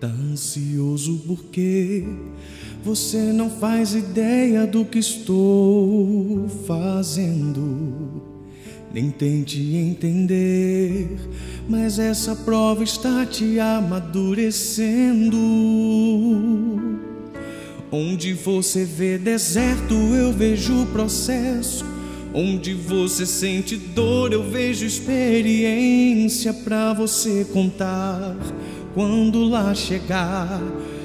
Tá ansioso porque você não faz ideia do que estou fazendo. Nem tente entender, mas essa prova está te amadurecendo. Onde você vê deserto, eu vejo processo. Onde você sente dor, eu vejo experiência pra você contar. Quando lá chegar,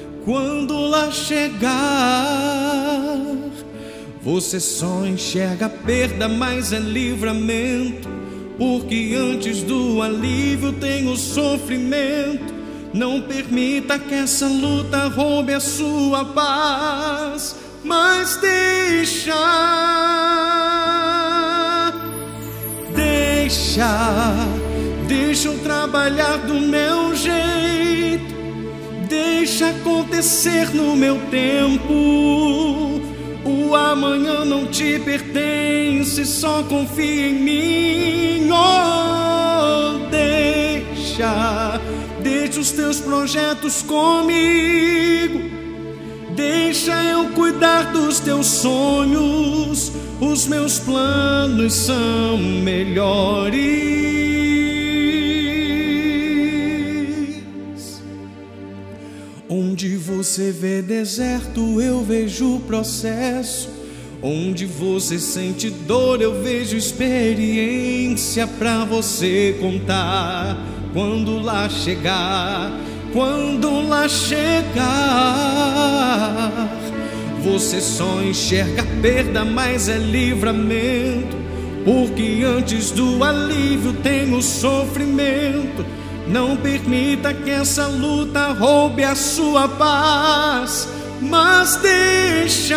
você só enxerga a perda, mas é livramento. Porque antes do alívio tem o sofrimento. Não permita que essa luta roube a sua paz, mas deixa eu trabalhar do meu jeito. Deixa acontecer no meu tempo. O amanhã não te pertence, só confia em mim. Oh, deixa os teus projetos comigo. Deixa eu cuidar dos teus sonhos. Os meus planos são melhores. Onde você vê deserto, eu vejo processo. Onde você sente dor, eu vejo experiência pra você contar. Quando lá chegar, você só enxerga a perda, mas é livramento. Porque antes do alívio tem o sofrimento. Não permita que essa luta roube a sua paz, mas deixa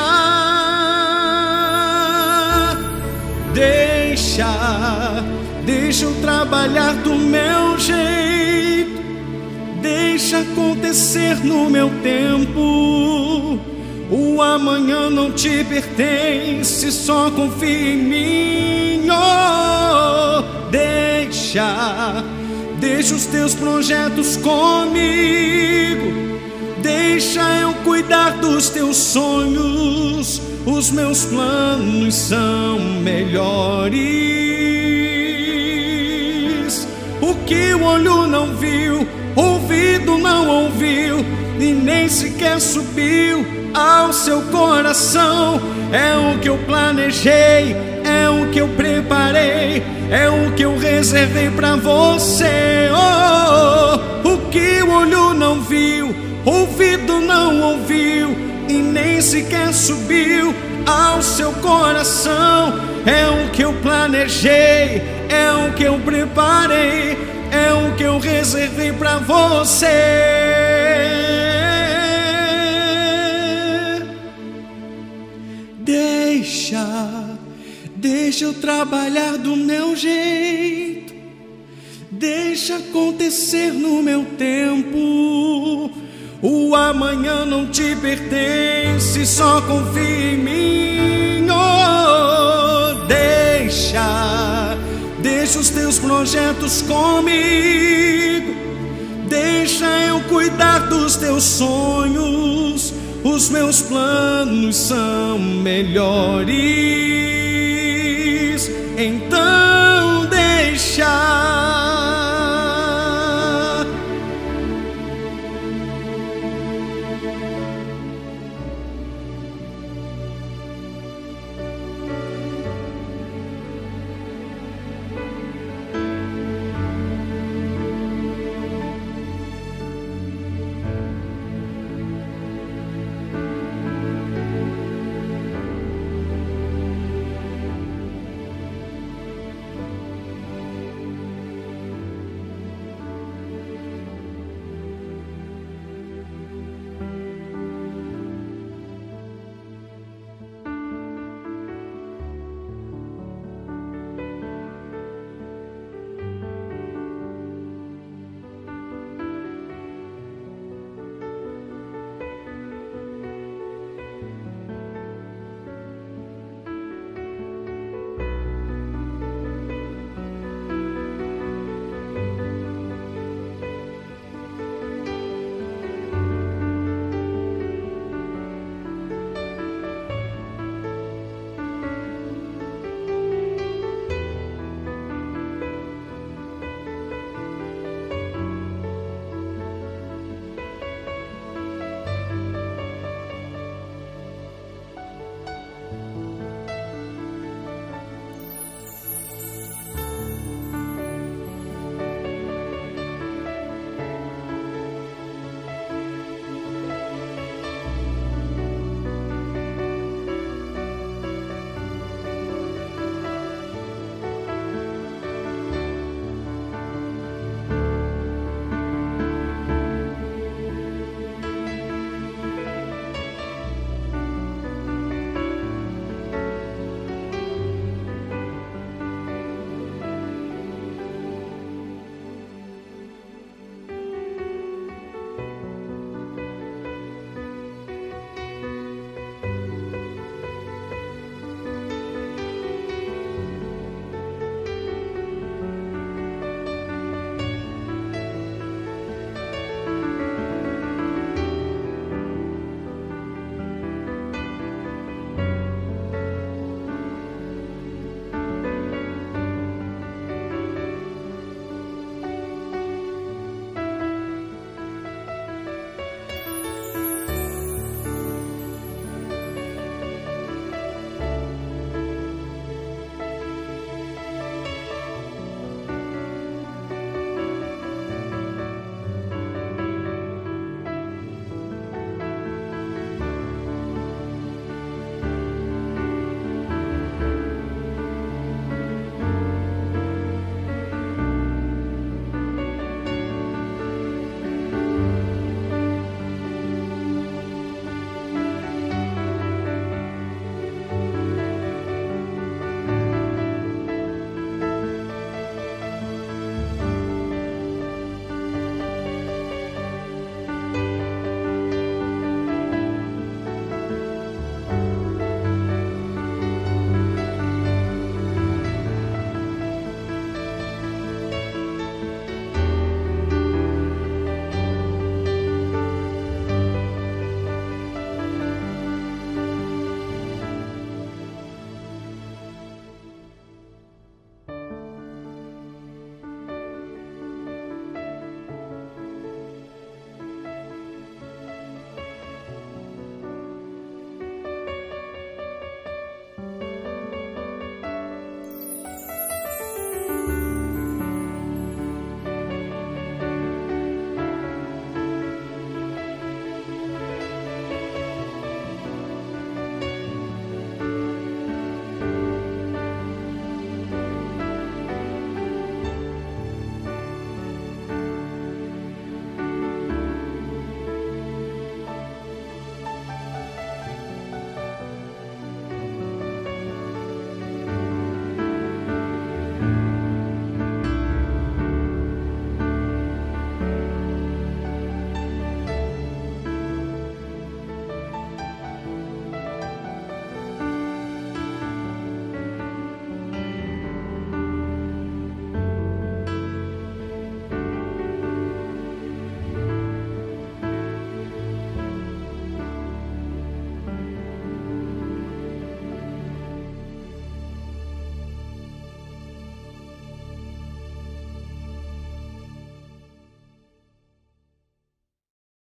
eu trabalhar do meu jeito. Deixa acontecer no meu tempo. O amanhã não te pertence, só confia em mim. Oh, deixa os teus projetos comigo. Deixa eu cuidar dos teus sonhos. Os meus planos são melhores. O que o olho não viu, ouvido não ouviu, e nem sequer subiu ao seu coração, é o que eu planejei, é o que eu preparei, é o que eu reservei pra você. Oh, o que o olho não viu, ouvido não ouviu, e nem sequer subiu ao seu coração, é o que eu planejei, é o que eu preparei, é o que eu reservei pra você. Deixa eu trabalhar do meu jeito. Deixa acontecer no meu tempo. O amanhã não te pertence, só confia em mim. Oh, deixa os teus projetos comigo. Deixa eu cuidar dos teus sonhos. Os meus planos são melhores. Então deixa